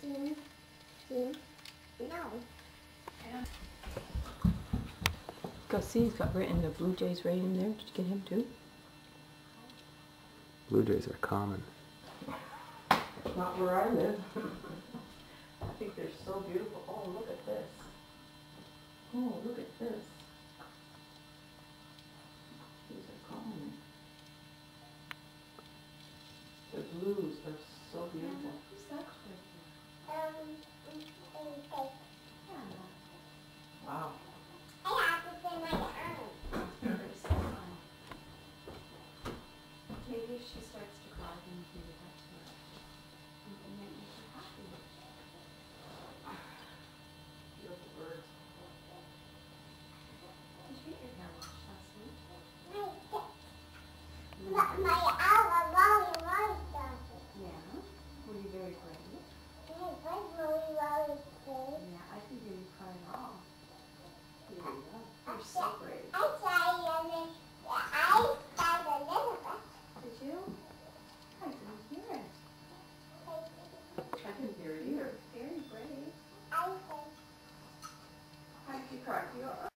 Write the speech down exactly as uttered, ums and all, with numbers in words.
Mm. Mm. No. Go see, he's got written the Blue Jays right in there. Did you get him too? Blue Jays are common. Not where I live. I think they're so beautiful. Oh, look at this. Oh, look at this. These are common. The blues are so beautiful. Who's that for? Um, Wow. I have to say my arm. Very sad. Maybe if she starts to cry, then you can give that to her. Something that makes her happy. Beautiful birds. Did you get your hair washed last week? My, my hour long long Yeah. Were you very brave? My voice really really good. Yeah, I can hear you crying all. There you go. You're so brave. I tried and then I tried a little bit. Did you? I didn't hear it. I didn't hear it either. Very brave. I think How did you cry? You